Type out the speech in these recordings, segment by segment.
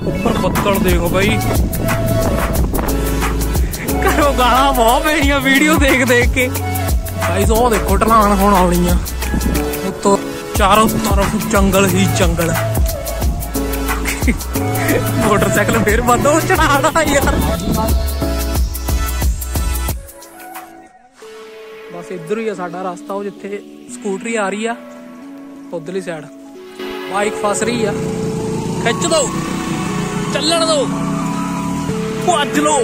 ऊपर बत्तल देखो भाई, करो गाला बहुत पेनिया वीडियो देख देख के। गाइस वो देखो ढलान होने आनी है, तो चारों तरफ जंगल ही जंगल। मोटरसाइकिल फिर बंद हो चढ़ाना यार। बस इधर ही है साडा रास्ता, वो जिथे स्कूटरी आ रही है उधरली साइड बाइक फस रही है। खिच दो, चलन दो, भज लो।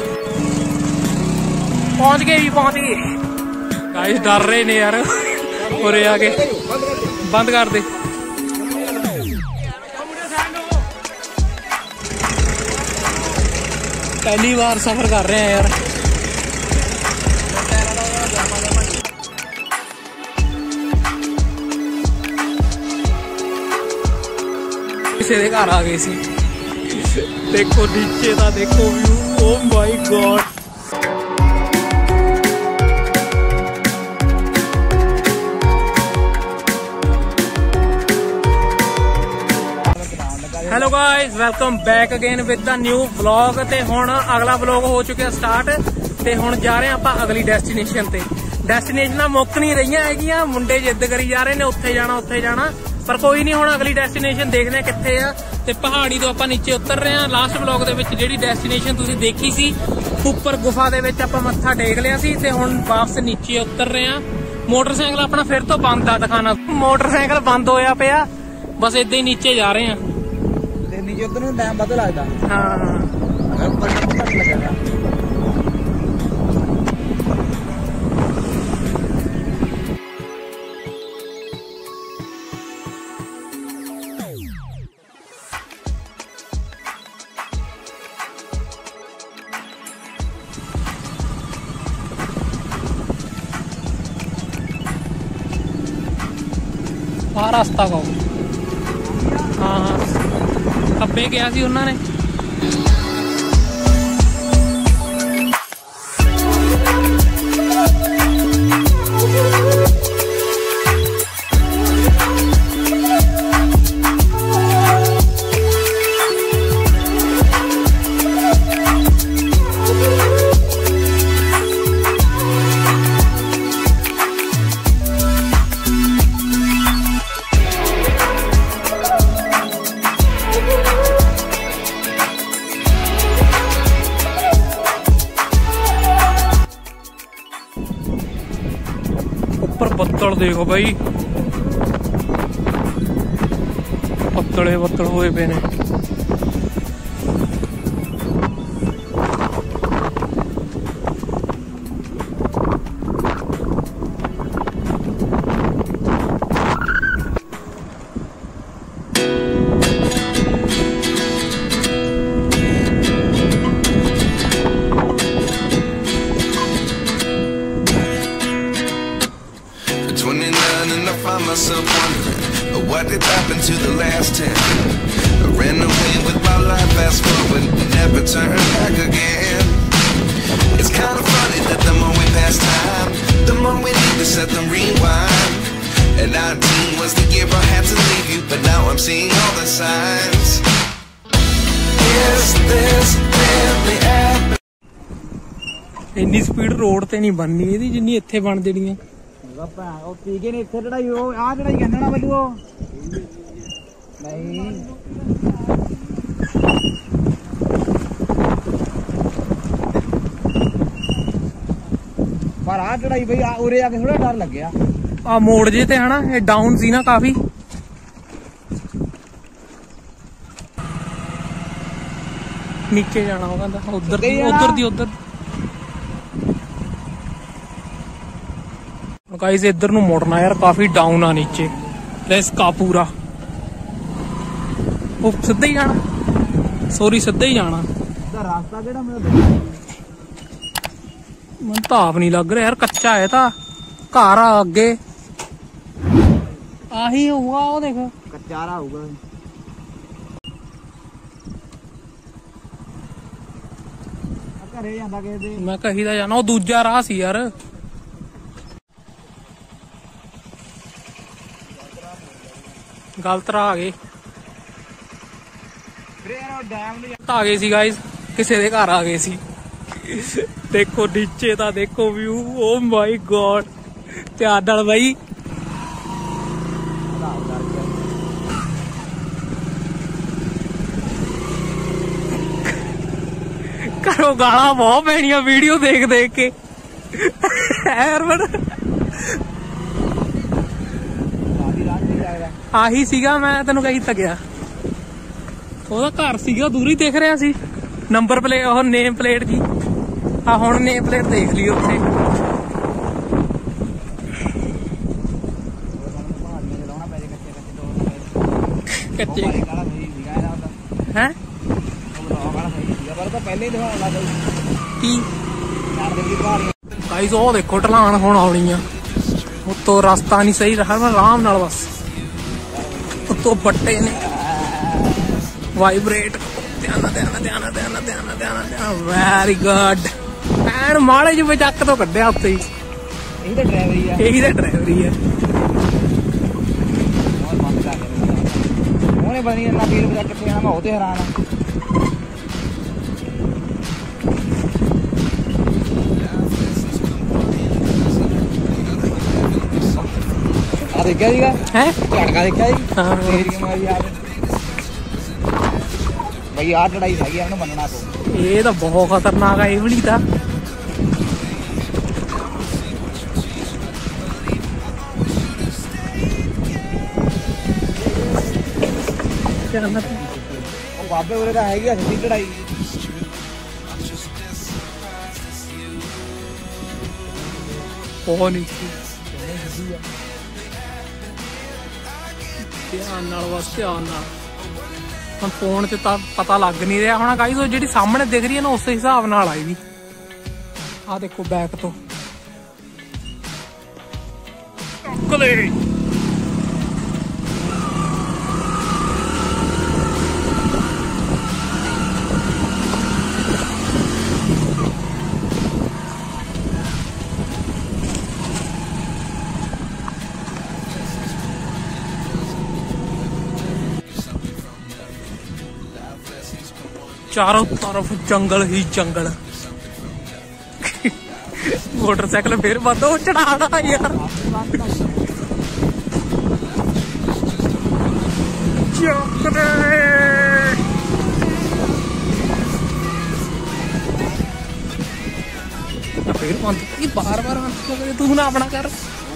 पहुंच गए भी, पहुंच गए। गाइस डर रहे ने यार, उरे आके बंद कर दे। पहली बार सफर कर रहे हैं यार। किसी के घर आ गए सी। देखो नीचे का देखो view, oh my god. Hello guys, welcome back again with the new vlog. ते हुण अगला व्लॉग हो चुका स्टार्ट, ते हुण जा रहे आपां अगली डेस्टिनेशन ते। डेस्टिनेशनां मुक्क नहीं रहियां हैगियां, मुंडे जिद्द करी जा रहे ने उत्थे जाना, पर कोई नहीं। हुण अगली डेस्टिनेशन देखदे आ कित्थे आ। ते पहाड़ी तो आपां नीचे उतर रहे हैं। लास्ट व्लॉग दे विच जिहड़ी डेस्टिनेशन तुसीं देखी सी, उपर गुफा दे विच आपां मत्था टेक लिया सी, ते हुण वापस नीचे उतर रहे हैं। मोटरसाइकिल अपना फिर तो बंद आ, दिखाना मोटरसाइकिल बंद होया पिया, बस इदां ही नीचे जा रहे हैं। टाइम वाद लगता। हाँ आ रास्ता का, हाँ खब्बे गया सी उन्होंने। ऊपर बत्तल देखो भाई, बत्तले बत्तल हुए पे ने। Myself wondering what did happen to the last 10. I ran away with my life, fast forward, never turn back again. It's kind of funny that the more we pass time, the more we need to set them rewind. And 19 was the year I had to leave you, but now I'm seeing all the signs. Is this really happening? इन्नी speed road ते नहीं बननी इहदी जिन्नी इत्थे बन देनी है। पीके ने इत्थे चढ़ाई, आ चढ़ाई कहना ना बल्लू नहीं। पर आ चढ़ाई भाई उरे आके थोड़ा डर लग गया। आ मोड़ जे ते है ना, ये डाउन सी ना काफी। नीचे जाना होगा, उधर गाइस इधर नू मुड़ना यार, काफी डाउन आ नीचे, रिस्क आ पूरा। वो सीधा ही जाना, सॉरी सीधा ही जाना। रास्ता केड़ा मैं तो आप नहीं लग रहा यार, कच्चा है था घर अगे आही होगा। वो देखो कच्चा रहा होगा। मैं कही दा जाना, वो दूजा राह सी यार। गलत राह आ गए। ਆ ਗਏ ਸੀ ਗਾਇਸ, ਕਿਸੇ ਦੇ ਘਰ ਆ ਗਏ ਸੀ। ਦੇਖੋ ਨੀਚੇ ਤਾਂ ਦੇਖੋ ਵਿਊ, ਓ ਮਾਈ ਗॉड। ਧਿਆਨ ਨਾਲ ਬਾਈ। ਘਰੋਂ ਗਾਲਾਂ ਬਹੁਤ ਪੈਣੀਆਂ ਵੀਡੀਓ ਦੇਖ ਦੇਖ ਕੇ। ਹਰਮਨ ਆਹੀ ਸੀਗਾ, ਮੈਂ ਤੈਨੂੰ ਕਹੀ ਤਾਂ ਗਿਆ। ਉਹਦਾ ਘਰ ਸੀਗਾ, ਦੂਰ ਹੀ ਦਿਖ ਰਿਹਾ ਸੀ। ਨੰਬਰ ਪਲੇਟ, ਉਹ ਨੇਮ ਪਲੇਟ ਜੀ। ਆ ਹੁਣ ਨੇਮ ਪਲੇਟ ਦੇਖ ਲਈ ਉੱਥੇ। ਕੱਚੇ ਹੈ ਕੀ ਗਾਇਸ, ਉਹ ਦੇਖੋ ਢਲਾਣ ਹੁਣ ਆਉਣੀ ਆ ਉੱਤੋਂ। ਰਸਤਾ ਨਹੀਂ ਸਹੀ ਰਹਾ, ਆਰਾਮ ਨਾਲ ਬਸ। ਉੱਤੋਂ ਬੱਟੇ ਨੇ ਵਾਈਬ੍ਰੇਟ। Very good. ਐਨ ਮਾੜੇ ਜਿਹੇ ਚੱਕ ਤੋਂ ਕੱਢਿਆ ਉੱਤੇ ਹੀ। ਇਹੀ ਤਾਂ ਡਰਾਈਵਰੀ ਆ, ਇਹੀ ਤਾਂ ਡਰਾਈਵਰੀ ਹੈ। ਉਹਨੇ ਪਤਾ ਨਹੀਂ ਇੰਨਾ ਵੀਰ ਬਜਾ ਕਿੱਥੇ ਆਣਾ, ਮੈਂ ਉਹ ਤੇ ਹੈਰਾਨ ਆ। ਆ ਦੇਖਿਆ ਸੀਗਾ ਹੈ ਝਟਕਾ ਦੇਖਿਆ ਜੀ। ਹਾਂ ਬਈ ਆਹ ਲੜਾਈ ਹੈਗੀ ਆ, ਉਹਨੂੰ ਮੰਨਣਾ ਪਊ। ਇਹ ਤਾਂ ਬਹੁਤ ਖਤਰਨਾਕ ਆ ਇਹ ਵਾਲੀ ਤਾਂ। ਉਹ ਬਾਬੇ ਉਰੇ ਤਾਂ ਹੈਗੀ ਆ ਸਿੱਧੀ ਚੜਾਈ। ਉਹ ਨਹੀਂ ਧਿਆਨ ਨਾਲ, ਬਸ ਧਿਆਨ ਨਾਲ। ਹੁਣ ਫੋਨ 'ਚ ਤਾਂ ਪਤਾ ਲੱਗ ਨਹੀਂ ਰਿਹਾ ਹੋਣਾ ਗਾਈਸ। ਉਹ ਜਿਹੜੀ ਸਾਹਮਣੇ ਦਿਖ ਰਹੀ ਹੈ ਨਾ, ਉਸੇ ਹਿਸਾਬ ਨਾਲ ਆਈ ਵੀ। ਆਹ ਦੇਖੋ ਬੈਕ ਤੋਂ ਕਲੇ। चारों तरफ जंगल ही जंगल। मोटरसाइकिल फिर बंद हो चढ़ाना यार। फिर बंद, बार बार बंद, तू ना अपना कर।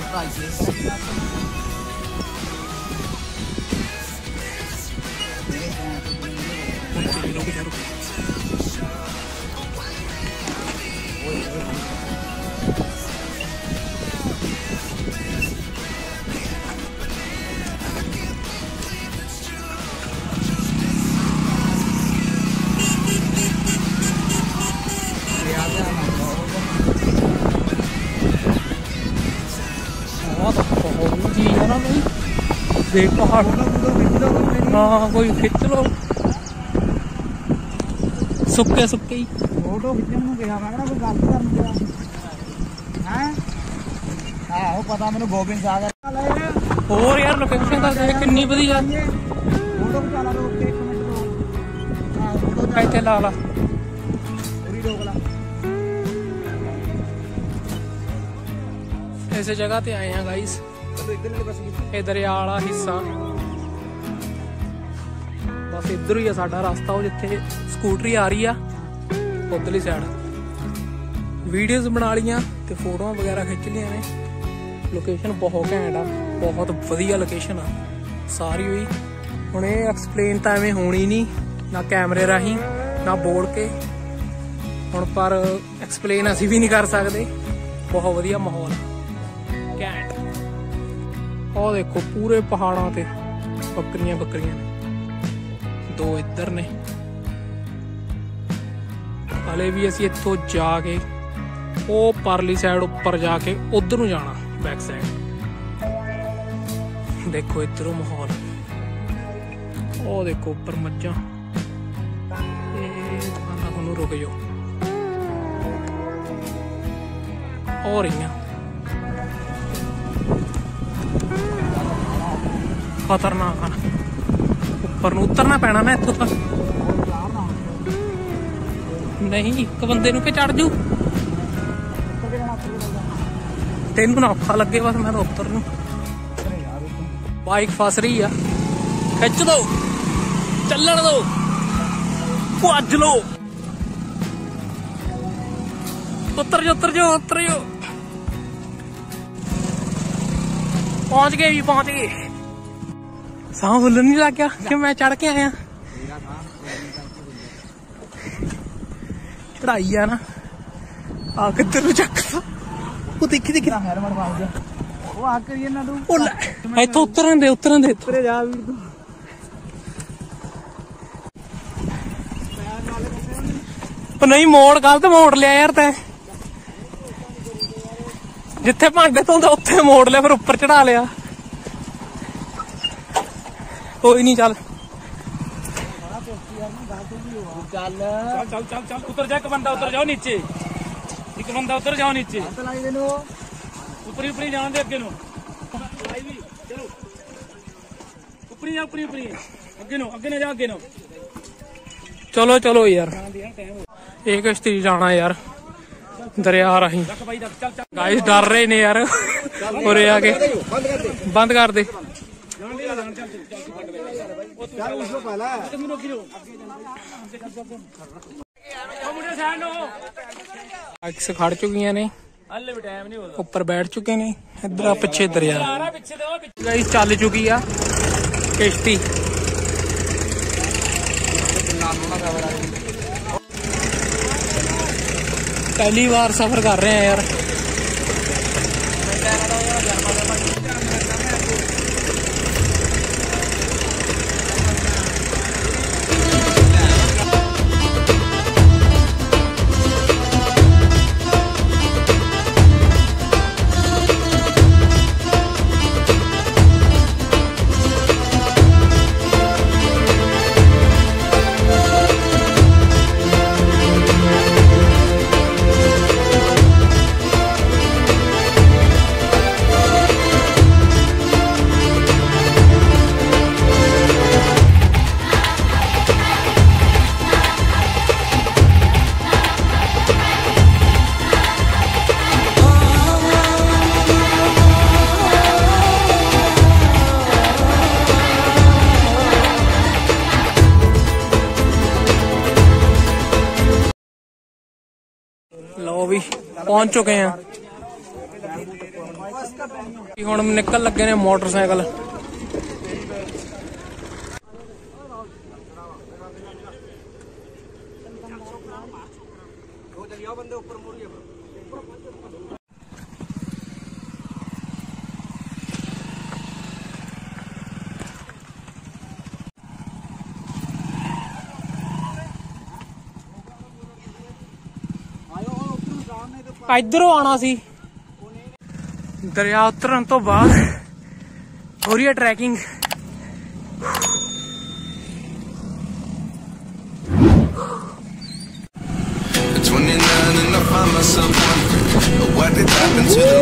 देख पहाड़, हाँ कोई खिंच लो। सुक्के सुक्के ही फोटो खिंचण ਨੂੰ ਕਿਹਾ, ਮੈਂ ਕਿਹਾ ਕੋਈ ਗੱਲ ਕਰਨ ਗਿਆ ਹੈ। ਆਹੋ ਪਤਾ ਮੈਨੂੰ ਗੋਬਿੰਦ ਸਾਗਰ। ਹੋਰ ਯਾਰ ਲੋਕੇਸ਼ਨ ਤਾਂ ਦੇਖ ਕਿੰਨੀ ਵਧੀਆ। ਫੋਟੋ ਖਿਚਾ ਲਾ, ਰੋਕ ਕੇ 1 ਮਿੰਟ ਰੋਕ। ਆਹ ਫੋਟੋ ਇੱਥੇ ਲਾ ਲਾ, ਪੂਰੀ ਰੋਕ ਲਾ। इस जगह ते आए हैं गाइस। ये दरिया वाला हिस्सा बस इधर ही है साडा रास्ता। वो जिथे स्कूटरी आ रही है उधरली साइड वीडियोस बना लिया ते फोटो वगैरह खिंच लिया ने। लोकेशन बहुत घैंट आ, बहुत वधिया लोकेशन आ सारी हुई। हुण ये एक्सप्लेन तो एवें होनी नहीं, ना कैमरे राही ना बोल के हुण, पर एक्सप्लेन असीं भी नहीं कर सकते। बहुत वधिया माहौल घैंट। और देखो पूरे पहाड़ों ते बकरियां बकरियां ने, 2 इधर ने। हले भी असी इत्थों जाके वो परली साइड उपर जाके उधर नूं जाना, बैक साइड। देखो इधरों माहौल, ओ देखो उपर मज्जां। तुहानूं रुक जाओ, और रही खतरनाक है। ਉੱਪਰ ਨੂੰ ਉਤਰਨਾ ਪੈਣਾ ਨਾ ਇੱਥੋਂ ਤਾਂ। ਨਹੀਂ ਇੱਕ ਬੰਦੇ ਨੂੰ ਕਿ ਚੜ ਜੂ, ਤੈਨੂੰ ਨਾ ਔਖਾ ਲੱਗੇ ਬਸ, ਮੈਂ ਤਾਂ ਉੱਤਰ ਨੂੰ। ਬਾਈਕ ਫਸ ਰਹੀ ਆ, ਖਿੱਚ ਦੋ, ਚੱਲਣ ਦੋ, ਭੱਜ ਲੋ। ਉੱਤਰ ਜਾਓ, ਉੱਤਰ ਜਾਓ, ਉੱਤਰ ਜਾਓ। ਪਹੁੰਚ ਗਏ ਜੀ, ਪਹੁੰਚ ਗਏ। ਸਾਹ ਫੁੱਲਣ ਨਹੀਂ ਲੱਗ ਗਿਆ ਕਿ ਮੈਂ ਚੜ ਕੇ ਆਇਆ। ਚੜਾਈ ਆ ਨਾ, ਆ ਕਿੱਧਰ ਨੂੰ ਚੱਕਦਾ, ਉਹ ਦੇਖੀ ਦੇਖੀ ਹੈਲਮਟ ਮਾਰ ਗਿਆ। ਉਹ ਆ ਕਰੀਏ ਨਾ ਤੂੰ, ਉਹ ਲੈ ਇੱਥੋਂ ਉਤਰਨ ਦੇ, ਉਤਰਨ ਦੇ, ਉੱਤਰੇ ਜਾ ਵੀਰ ਤੂੰ। ਉਹ ਨਹੀਂ ਮੋੜ, ਗਲਤ ਮੋੜ ਲਿਆ ਯਾਰ ਤੈਂ। ਜਿੱਥੇ ਭਾਂਡੇ ਧੋਂਦਾ ਉੱਥੇ ਮੋੜ ਲਿਆ, ਫਿਰ ਉੱਪਰ ਚੜਾ ਲਿਆ। ਕੋਈ ਨਹੀਂ, ਚੱਲ ਚੱਲ चल चल चल उतर जा, एक बंदा उतर जाओ नीचे, एक बंदा उतर जाओ नीचे, ऊपरी ऊपरी जान दे अगे नु, चलो ऊपरी जा, ऊपरी ऊपरी अगे नु, अगे न जा, अगे नु। ਚਲੋ ਚਲੋ ਯਾਰ, ਇਹ ਕਿਸ਼ਤੀ ਜਾਣਾ ਯਾਰ ਦਰਿਆ ਰਾਹੀਂ। ਗਾਇਸ ਡਰ ਰਹੇ ਨੇ ਯਾਰ, ਉਰੇ ਆ ਕੇ ਬੰਦ ਕਰ ਦੇ। ਬਾਈਕਸ ਖੜ ਚੁੱਕੀਆਂ ਨੇ, ਉੱਪਰ ਬੈਠ ਚੁੱਕੇ ਨੇ। ਇੱਧਰ ਆ ਪਿੱਛੇ ਦਰਿਆ। ਗਾਇਸ ਚੱਲ ਚੁੱਕੀ ਆ ਕਿਸ਼ਤੀ। पहली बार सफर कर रहे हैं यार। लो भी पहुंच चुके हैं। हुण निकल लगे ने मोटरसाइकिल। इधरों आना सी। दरिया उतरन तो बाद हो रही है trekking. At 29 and I find myself wondering what did happen to the